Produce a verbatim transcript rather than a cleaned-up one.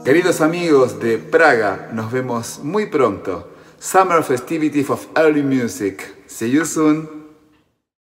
Queridos amigos de Praga, nos vemos muy pronto. Summer Festivities of Early Music. See you soon.